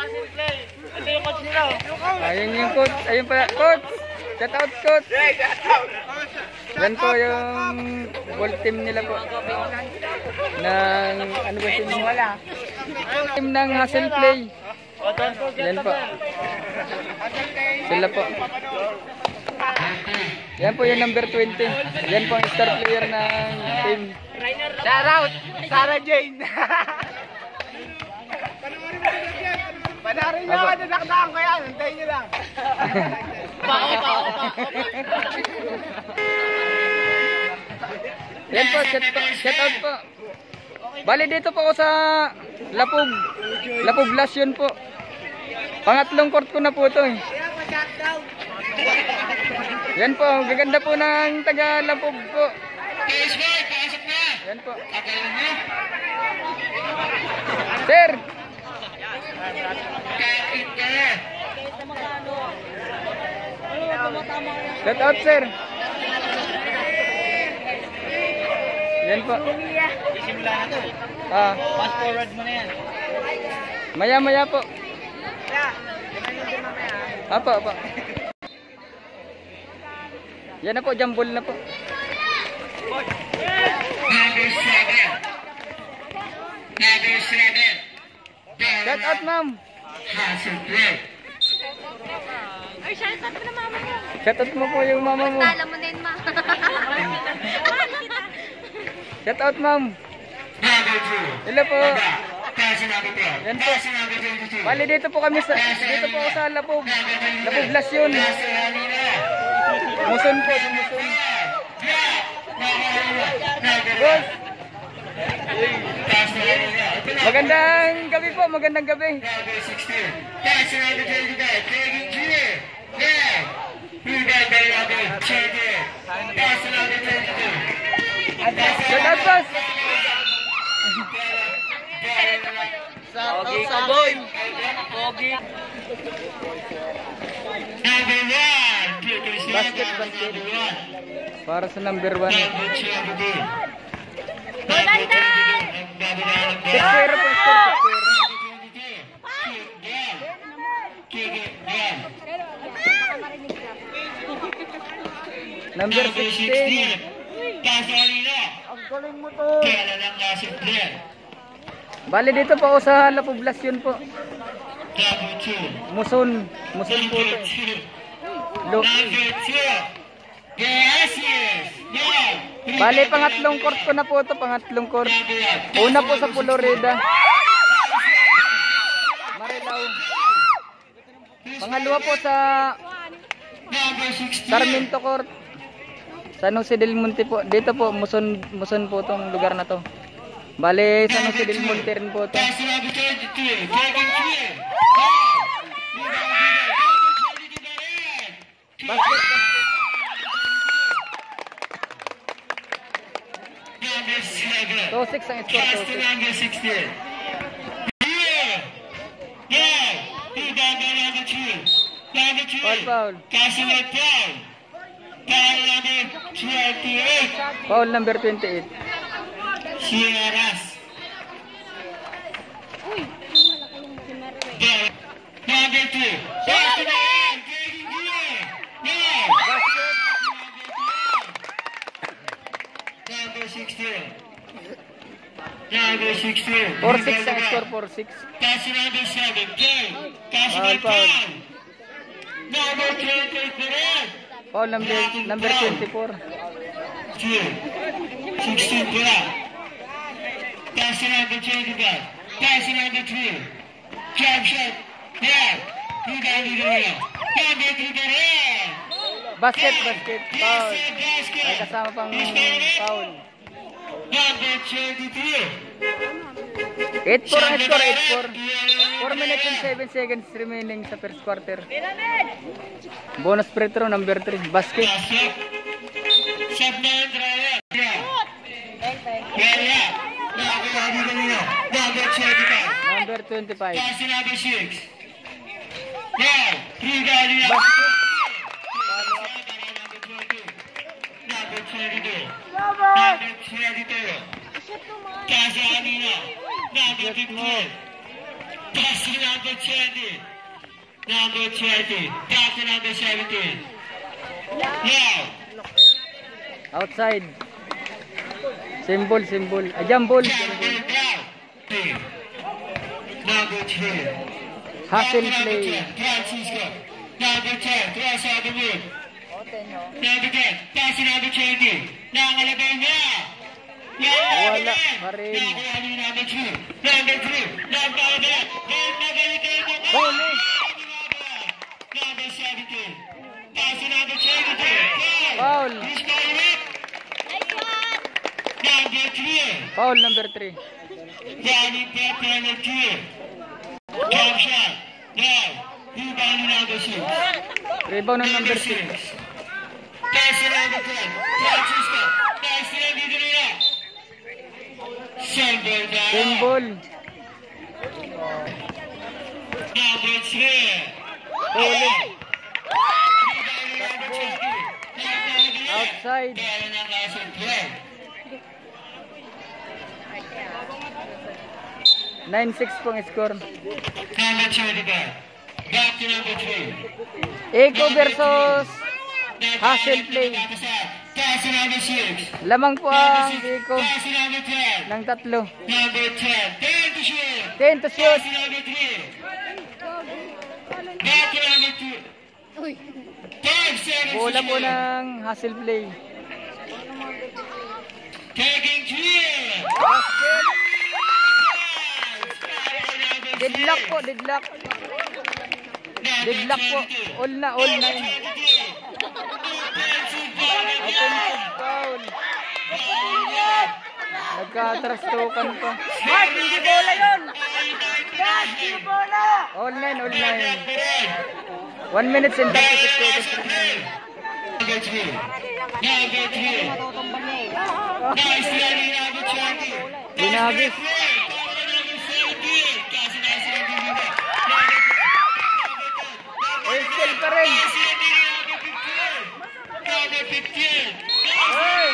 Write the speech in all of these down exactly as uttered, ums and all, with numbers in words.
Ito yung coach nila. Ayun yung coach. Ayun pala. Coach! Shout out, coach! Yan po yung ball team nila po. Ng, ano ba team? Wala. Team ng Hustle Play. Yan po. Sila po. Yan po yung number twenty. Yan po ang star player ng team. Shout out! Sarah Jane! Panarin nyo ako, dadakdakan ko yan. Hintayin nyo lang. Pao, pao, pao. Yan po, shout, shout out po. Bali dito po ako sa Lapog. Lapog Blast yun po. Pangatlong court ko na po ito eh. Yan po, gaganda po ng taga Lapog po. Yan po. Sir! Shout out, sir. Yan po. Isimula na to. Ah. Fast forward mo na yan. Maya maya po. Apa, apa. Yan na po, jambol na po. Number seven. Number seven. Shout out, ma'am. Hustle Play. Ay, shout out mo na mama mo. Shout out mo po yung mama mo. Tala mo na yun, ma. Shout out, ma'am. Number two. Hello po. Passing number twelve. Yan po. Passing number twenty-two. Bali dito po kami sa dito po ako sa Lapog. Lapog Blast yun. Muson po, sa Muson. Boss. Magandang gabi po, magandang gabi. Number sixteen. Passing number twenty-nine. Taking clear. Now. Number number twenty. Passing number twenty-two. Shout out, boss. Pogi ka, boy. Pogi. Number one. Basket, basket. Para sa number one. Number twenty-two. Golandan! Six zero po, score, six zero. Number sixteen. Ang galing mo to. Bali dito po ako sa Lapog Blast yun po. Muson. Muson po ito. Lo. Bali pangatlong court ko na po ito. Pangatlong court. Una po sa Florida. Marilao. Pangalawa po sa Sarmiento Court. San Jose del Monte po. Dito po, Muson, Muson po itong lugar na to. Bale, San Jose del Monte rin po ito. Basket. two six ang score, two six. Foul, foul. Foul number twenty-eight. Sierras. Number two. Number sixteen. Number sixteen. four six ang score, four six. That's number seven. Game. That's Foul, number foul. ten. Number twenty-three. Foul number, number twenty-four. Two. sixteen black. That's number twenty-five. That's number three. Jump shot. Yeah. You got it there. Number twenty-three. Basket, basket. Foul. Ay kasama pang foul. Number twenty-three. eight four ang score, eight four. four minutes and seven seconds remaining sa first quarter. Bonus free throw number three. Basket. Shot na yung driver. Yeah. Yeah, yeah. Number twenty-five. Number twenty-five. That's number six. Yeah. Three guys. Basket. Number twenty-two. Number twenty-two. That's Amina. Number fifteen. Pass to number twenty. Number twenty. Pass to number seventeen. Now. Outside. Symbol, symbol. Ah, jambol. Number two. Hustle play. Francisco. Number ten. Cross out the wood. Number ten. Pass to number twenty. Nangalabay niya. Wala pa rin. Number two. Number three. Number eleven. Huli. Number seventeen. Pass to number twenty-two. Foul. Who's going up? Number three. Foul number three. Danny Pepper number two. Jump shot. Now. Rebound number six. Rebound ng number six. Pass to number ten. Francisco. Pass to number three. Symbol down. Symbol. Number three. Huli. Number twenty. Outside. Kaya ng last play. nine six pong score. Number twenty-five. Back to number three. Eco versus Hustle play. Pass to number six. Lamang po ang Eco Pass to number ten. ng tatlo. Number ten. ten to shoot. ten to shoot. Pass to number three. Back to number two. five seconds to Bola po shoot. ng Hustle play. Taking three. Basket. Deadlock po, deadlock. Deadlock po. All na, all nine. Offensive foul. Nagka-trastokan pa. Mark, hindi bola yun! Mark, hindi bola! All nine, all nine. one minutes and thirty-six seconds. Number three. Number three. Nice running number twenty. Binagis. Estel pa rin. Number fifteen. Hey!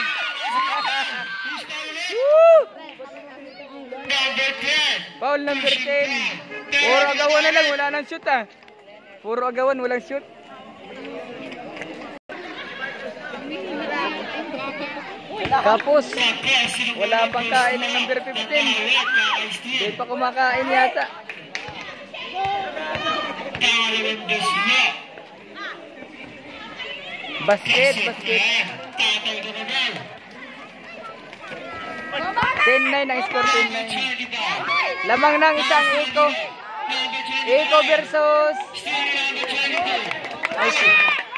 Number ten. Foul number ten. Puro agawan na lang, wala nang shoot ah. Puro agawan, walang shoot. Tapos, wala pang kain ng number fifteen. Hindi pa kumakain yata. Basket, basket. ten nine ang score, ten nine. Lamang ng isang Eco. Eco versus I see.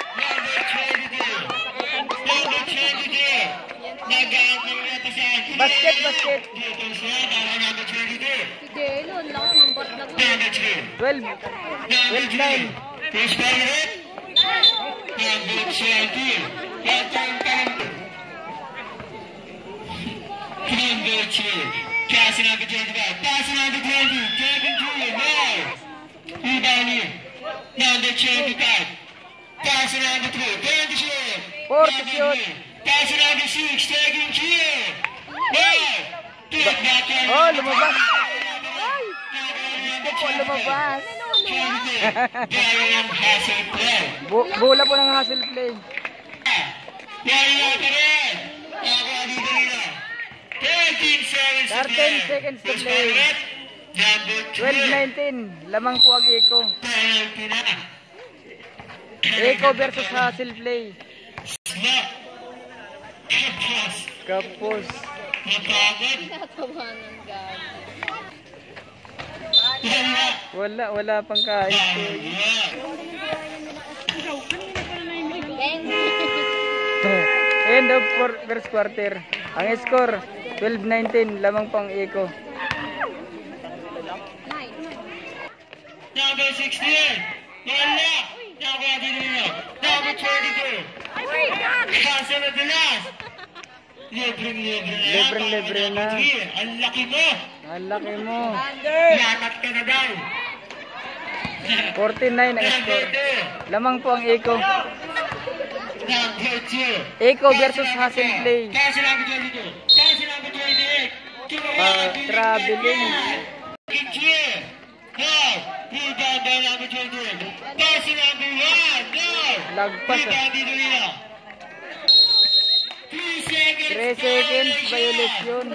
Basket, basket. twelve. twelve nine. Number two. Passing number twenty-five. Passing number twenty. Kevin Junior Now. Rebounding. Number twenty-five. Passing number three. twenty short. Four to shoot. Passing number six. Taking two. Now. Take back to Oh, lumabas. Hindi po lumabas. Darian Hustle play. Bu bola po ng Hustle play. Wala pa rin. Ako dito nila. thirteen seconds to thirteen play. seconds to Who's play. coming up? Number twelve two. nineteen. Lamang po ang Eco. Penalty na. Eco versus Hustle play. Snap. Kapos. Kapos. Napagod. Wala. Wala, wala pang kain. End of for- first quarter. Ang score, twelve nineteen. Lamang pang Eco. Number sixteen. Wala. Nakuha din nila. Number twenty-two. Kaso na the last. Libreng-libre na. Libreng-libre na. Number three. Ang laki mo. Ang laki mo. Lamat ka na daw. forty-nine ang Number score. two. Lamang po ang Eco. Number two. Eco versus Hustle play. Kaso number twenty-two. Kaso number twenty-eight. Uh, traveling. Three. Now. Lagpas ah. Rebound dito nila. three seconds. three seconds violation.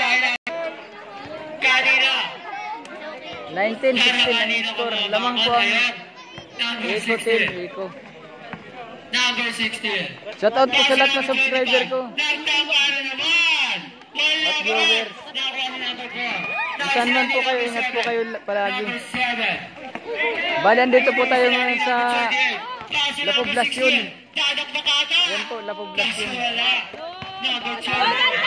Kanina. nineteen sixteen ang score. Lamang po ang Eco team. Eco. Number sixteen. Shout out po sa lahat ng subscriber ko. Nagtama na naman. Wala At ba? viewers. Nakuha na number four. Saan man po kayo, ingat po kayo palagi. Number seven. Bali, andito po tayo ngayon sa Kaso La number Poblacion. sixteen. Dadagdag ata. Yan po, La Kaso Poblacion. wala. Number two.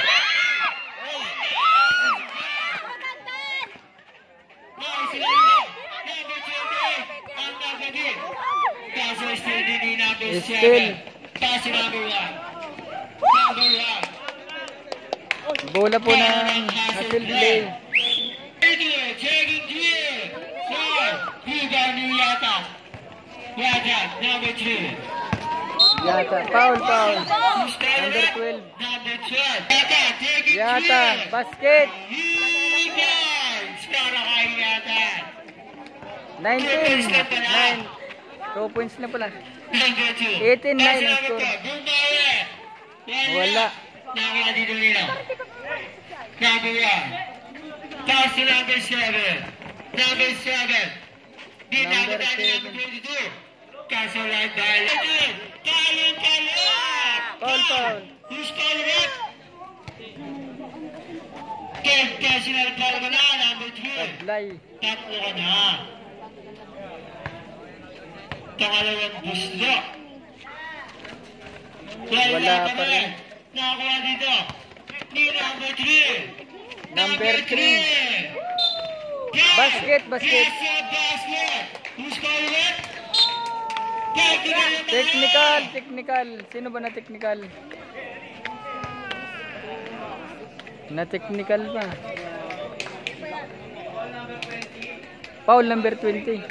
Nice line. Number twenty. Ang nagagi. Kaso still din ni number Still. seven. Kaso number one. Number one. Bola po ng Hasil Play. Taking three. Four. Rebound ni Yata. Yata. Number three. Yata, foul, foul. Who's got Number it? twelve. Number twelve. Yata. Taking Yata, three. basket. Rebounds. Para kay Yata. nineteen, nine. two points na pala. Number two. eighteen nine ang Kaso score. number four. Bumawi. Wala. Nakakita dito nila. Number one. Pass to number seven. Number seven. Di Number nakita ni number seven. twenty-two. Kaso lang dahil. Talon, talon! Foul, foul. Who's calling it? Third personal foul ka na, number three. Taglay. Tatlo ka na. Pangalawang buslo. Wala pa rin. Nakakuha dito. Ni number three. Number three. Basket, basket. Yes, sir, basket. Who's calling it? Technical. Technical, technical. Sino ba na technical? Na technical pa. Foul number twenty.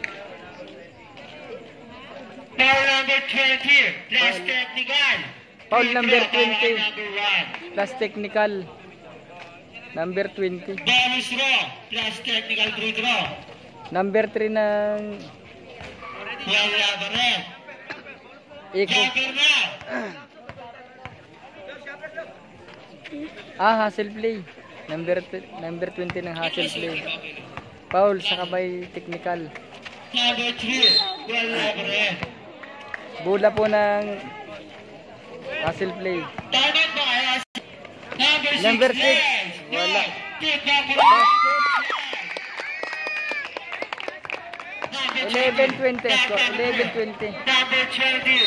Foul number twenty. Plus technical. Foul number twenty. Number one. Plus technical. Number twenty. Bonus throw. Plus technical free throw. Number three ng Wala ba rin? Eco. Cover na. Ah, Hasil Play. Number t- number twenty ng Hasil Play. Foul sa kabay technical. Number three. Wala ba rin? Bola po ng Hasil Play. Tama ba kaya? Number six. Number six. Yes. Wala. Take back it. Number eleven twenty score. eleven twenty. Number twenty.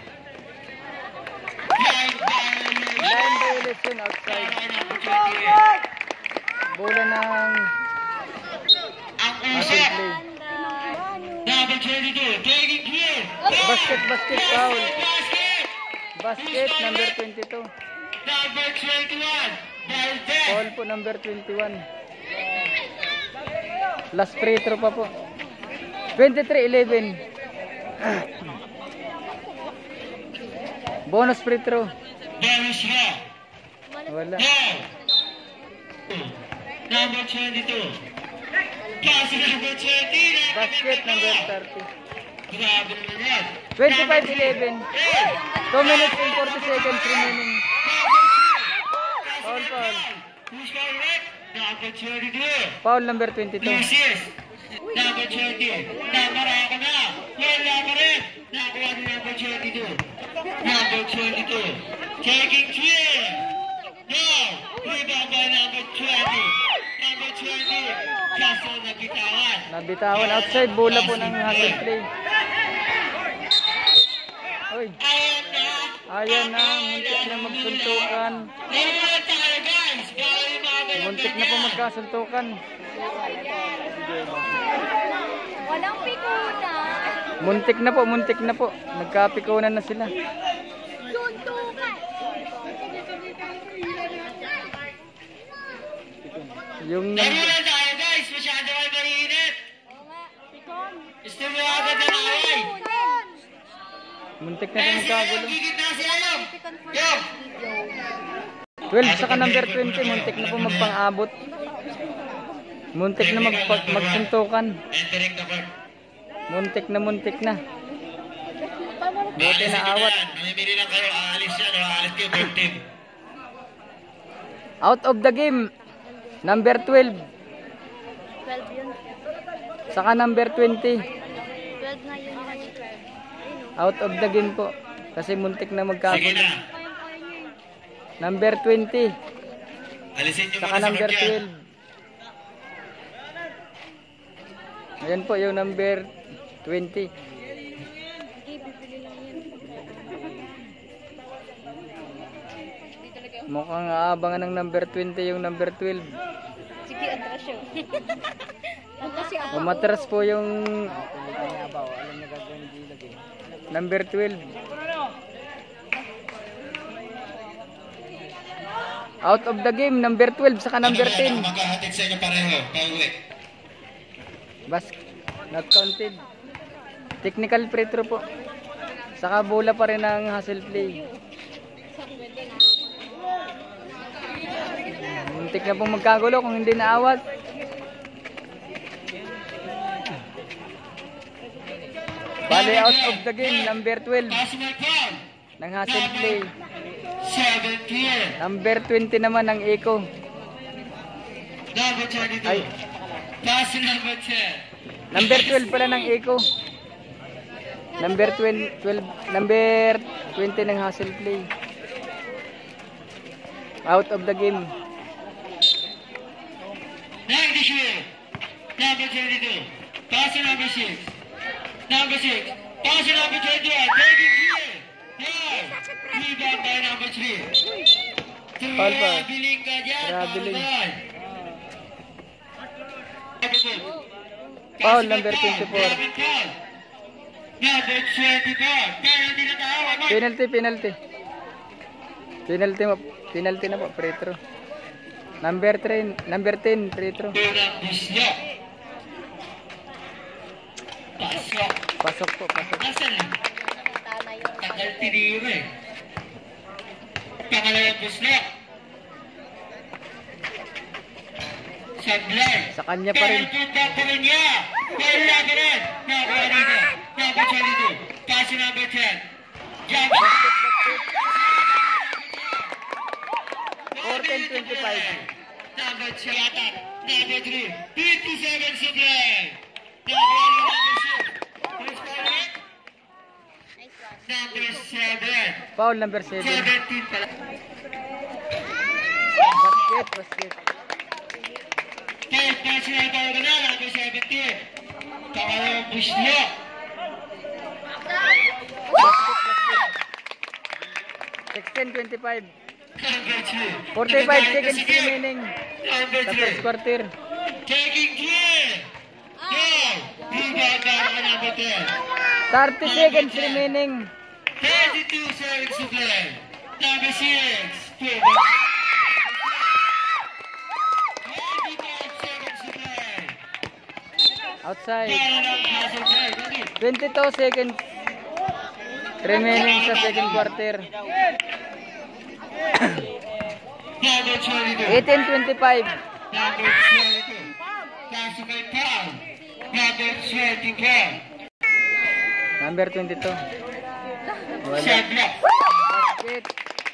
Line violation. Line violation outside. Number twenty. Bola ng Ang Hasil usap. Play. Number twenty-two. Taking clear. Basket, basket, foul. Basket. Basket number twenty-two. Number twenty-one. Valdez. Foul po number twenty-one. Last free throw pa po. twenty-three eleven. Bonus free throw. Bonus throw. Wala. No. Number twenty-two. Pass to number twenty. Basket number thirty. Grabe naman yan. twenty-five eleven. two minutes and forty seconds remaining. Foul, foul. Who's calling it? Number twenty-two. Foul number twenty-two. Lucis. Number twenty. Namara ka na. Wala pa rin. Nakuha ni number twenty-two. Number twenty-two. Taking three. No. Rebound by number twenty. Number twenty. Kaso nabitawan. Nabitawan outside. Bola po ng Hasil Play. Oy. Ayan na. Ayan na. Muntik na magsuntukan. Nanonood tayo guys. Bawal yung mga ganyan Muntik na po magkasuntukan. Walang pikuna. Muntik na po. Muntik na po. Nagkapikunan na sila. Suntukan. Yung Nanonood tayo guys. Masyado kayo mainit. Gusto mo agad na away. muntik na po magkagulo. Gigit na sila yun. Yun. twelve saka number twenty. Muntik na po magpang-abot. Muntik na magpag magsuntukan. Entering the court. Muntik na muntik na. Buti na awat. Namimili lang kayo, aalis yan o aalis kayo, third team. Out of the game. Number twelve. twelve yun. Saka number twenty. twelve na yun. twelve. Out of the game po. Kasi muntik na Sige magkagulo. na. Number twenty. Alisin nyo Saka muna sa number kanya. twelve. Ayan po yung number twenty. Mukhang aabangan ng number twenty yung number twelve. Sige, atras yun. Atras yun. Umatras po yung number twelve. Out of the game, number twelve saka number Ano ba yan? ten. Ako maghahatid sa inyo pareho. Pauwi. Bas, not counted. Technical free throw po. Saka bola pa rin ang hustle play. Muntik na pong magkagulo kung hindi naawat. Bali out of the game, number twelve Pass my call. ng hustle play. seventeen. Number twenty naman ng eco. Number twenty-two. Ay. Pass number ten. Number twelve pala ng eco. Number twenty, twelve, number twenty ng hustle play. Out of the game. ninety-three. Number twenty-two. Pass number six. Number six. Pass number twenty-one. Taking three. Nine. Rebound by number three. Foul pa. Traveling ka dyan. Traveling. Foul. Foul number twenty-four. Number twenty-four. Penalty na tayo. Ano? Penalty, penalty. Penalty mo, penalty na po, free throw. Number three, number ten, free throw. Unang buslo. Pasok. Pasok po, pasok. Nasaan na? Tagal tiniro eh. Pangalawang buslo. Sablay. Sa kanya pa rin. Penalty back pa rin niya. Wala ka rin. Nakuha dito. Number twenty-two. Pass number ten. Jump. fourteen twenty-five. Number three. Attack. Number three. fifty-seven to play. Nakuha ni number six. Who's calling? Number seven. Foul number seven. seventeen pala. Basket, basket. First pass na ito na number seventeen. Pangalawang buslo. sixteen twenty-five. Number two. forty-five seconds remaining. Number Sa three. first quarter. Taking three. Go. Rebound para ka number ten. thirty seconds remaining. thirty-two seconds to play. Number six. Two. twenty-five seconds to play. Outside. Para ng hustle play. Ready? twenty-two seconds remaining sa second quarter. Number twenty-two. eighteen twenty-five. Number twenty-two. Pass by Paul. Number twenty-four. Number twenty-two. Wala. Shot block. Basket.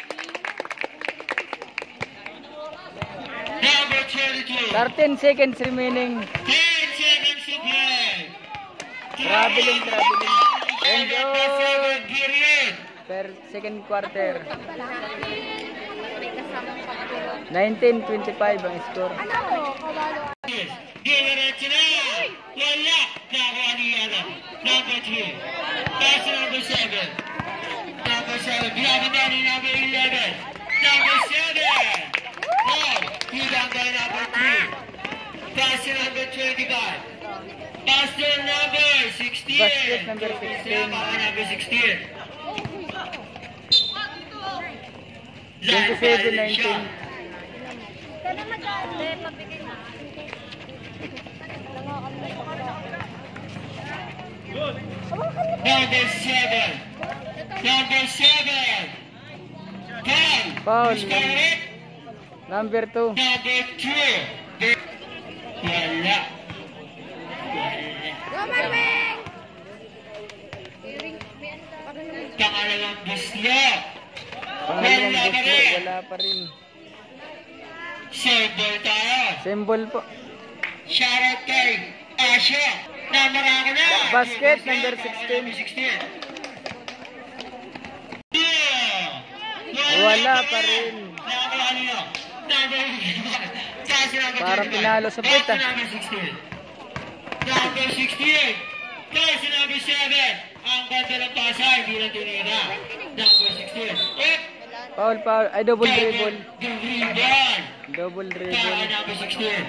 Number twenty-two. thirteen seconds remaining. ten seconds to play. Traveling, traveling. And Number goal. seven period. Per second quarter. May kasamang pagtulong. nineteen twenty-five ang score. Ano? Kabalo. Diretso na. Wala. Nakuha ni Yana. Number three. Pass number seven. Number seven. Biyabang na ni number eleven. Number seven. Oh. Biyabang by number three. Pass number twenty-five. Pass number sixteen. Basket number sixteen. Biyabang number sixteen. twenty-seven nineteen. Kaya mag-aalde, pabigay na. Number seven. Number seven. Foul. Foul. Who's calling? Number two. Number two. Wala. Go, Marwing! Pangalawang bislo. Pangalawang bislo, wala pa rin. Symbol tayo. Symbol po. Shoutout kay Asha. Number ako na. Basket, number sixteen. Wala pa rin. Parang pinalo sa puwit, ah. Number sixteen. Kasi number seven. Ang ganda ng pasa, hindi na tinira. Number sixteen. Foul, foul. Ay, double dribble. Dribble. Double Para dribble. number sixteen.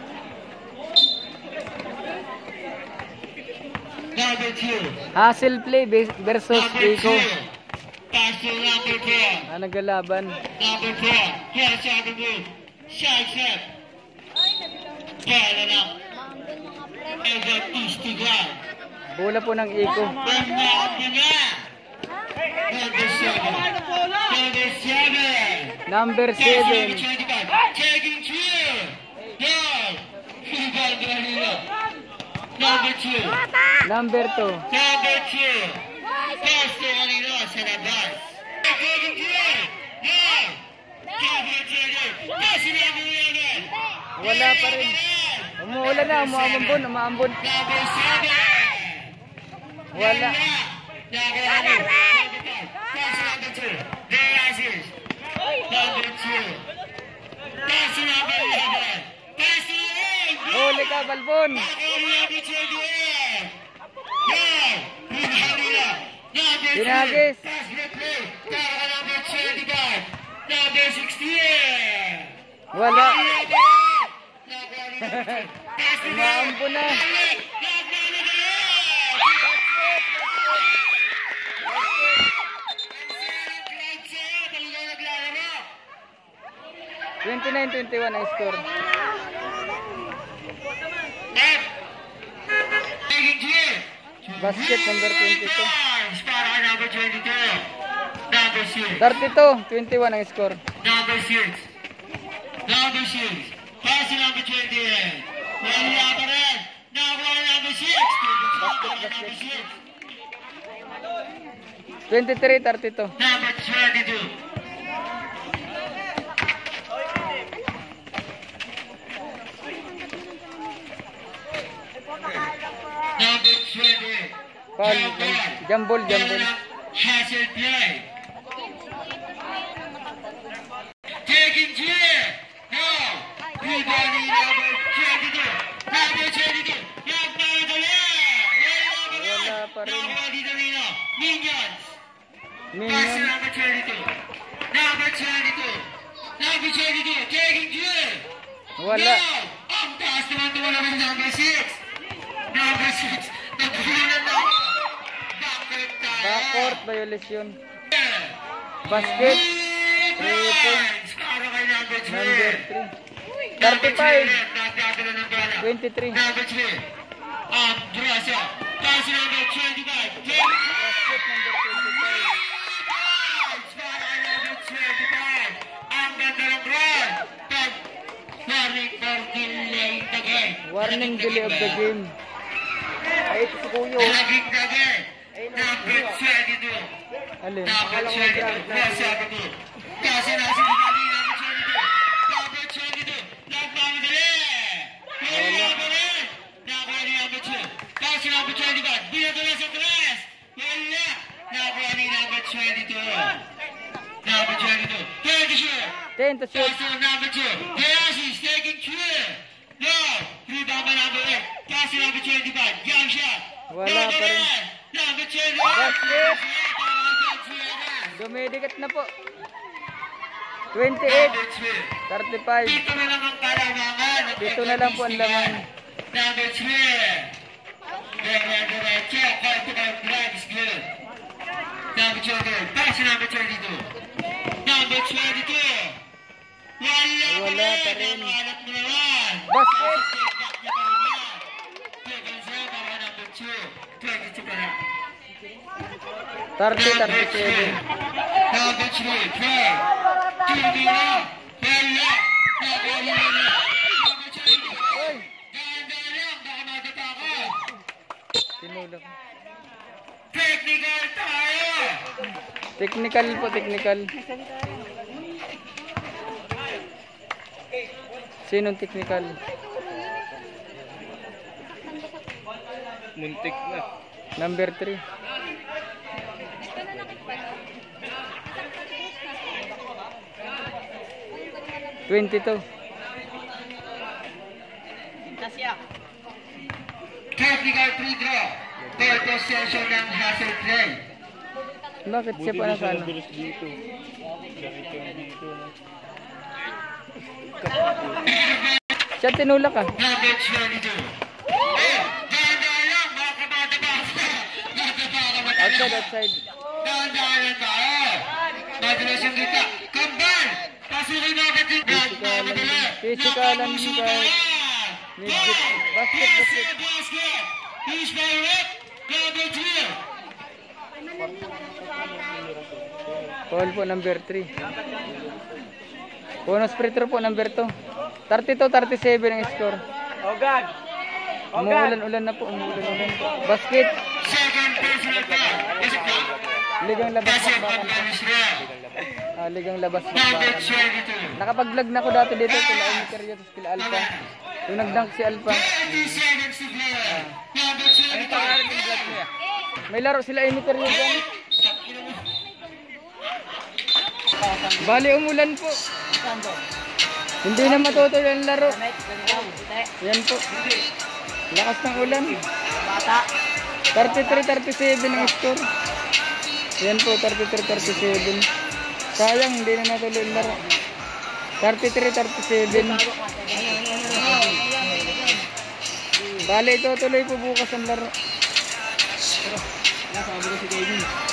Number two. Hustle play versus Number Rico. two. Pass to number four. Ah, naggalaban. Number four. Here's on the move. Side step. Bola lang. Ego Istigal. Bola po ng Iko. Bernard Pina. Number seven. Number seven. Number seven. Taking two. No. Rebound Danilo. Number two. Number two. Number two. Pass to Danilo sa labas. Taking two. No. Number two. Pass to Danilo. Wala pa rin. Umuulan na, umuambon, umuambon. Number seven. Wala. Number one. Pass to number two. There is number two. Pass to number eleven. Pass to eleven. Huli ka, Balbon. Number twenty-one. No. Number Dinagis. Pass to play. Para number twenty-five. Number sixteen. Wala. Pass to Umaambon na. twenty-nine twenty-one ang score. Basket number twenty-two. Para number twenty-two. Number six. thirty-two twenty-one ang score. Number six. Number six. Pass to number twenty-eight. Wala pa rin. Number number six. Number six. twenty-three thirty-two. Number twenty-two. Number twenty. Foul. Jambol, jambol. Hustle play. Taking two. No. Rebounding number twenty-two. Number twenty-two. Number Wala pa rin. Minions. Pass to Minion. number twenty-two. Number twenty-two. Number twenty-two. Taking two. Wala. No. Ang taas naman ito naman number six. Number six. Nagpunan na. Backward tayo. Backcourt violation. Basket. Three points. Para kay number three. Number three. Number thirty-five. three. Nagdadala ng bola. twenty-three. Number three. Andresa. Pass to number twenty-five. Basket number twenty-five. Para kay number twenty-five. Ang ganda ng run. Pag warning for delay the game. Warning delay of the game. Ay, ito si Kuyo. Laging the game. Number twenty-two. Alin? Number twenty-two. Pass to number two. Kasi nasa bigali number twenty-two. Number twenty-two. Nagmamadali. Wala pa rin. Nakuha ni number two. Pass to number twenty-five. Binadala sa tres. Wala. Nakuha ni number twenty-two. Number twenty-two. twenty-two. ten to shoot. Pass to number two. Hayasi is taking two. No. Rebound by number eight. Pass to number twenty-five. Young shot. Wala Number pa rin. one. Number twenty-one. Basket. Dumidikat na po. twenty-eight Number two. thirty-five. Dito na lang ang kalamangan. Dito na lang po ang laman. Number three. Dire-diretso. Call to call drive is good. Number twenty-two. Pass to number twenty-two. Number twenty-two. Wala, Wala pa rin. Nangalat mo naman. Basket. Take-back niya pa rin yan. Take-back para number two. twenty-two pa rin. thirty thirty-seven. Number three, play. Hindi na. Wala. Nakawala na. Number twenty. Oy! Dahan-dahan lang. Baka magkataka. Tinulak. Technical tayo. Technical po, technical. Sinong technical? Muntik na. Number three. twenty-two. Technical free throw. Third possession ng Hassel play. Bakit siya pa nasano? dito. dito. Siya tinulak ah. Number twenty-two. Eh, dahan-dahan lang, mga kabata-bata. Bata-bata. Outside, outside. Dahan-dahan lang tayo. Madalas yung kita. Kambal! Pasukin na agad yung Pisikalan, pisikalan ka. Midget, basket, basket. basket. He's by it. Number two. Foul po number three. Bonus free throw po number two. thirty-two thirty-seven ang score. Oh God! Oh God! Umuulan-ulan na po, umuulan-ulan po. Basket. Second personal foul. Is it foul? Ligang labas Basket bakbakan on po. Israel. Ah, ligang labas Number bakbakan. twenty-two. Nakapag-vlog na ako dati dito kila Emicario at kila Alpha. Yung nag-dunk si Alpha. thirty seconds to play. Number twenty-two. May laro sila Emicario dyan. Bali umulan po. Hindi na matutuloy ang laro. Yan po. Lakas ng ulan. thirty-three thirty-seven ang score. Yan po, thirty-three thirty-seven. Sayang, hindi na natuloy ang laro. thirty-three thirty-seven. Bali, itutuloy po bukas ang laro. Nasa si Kevin.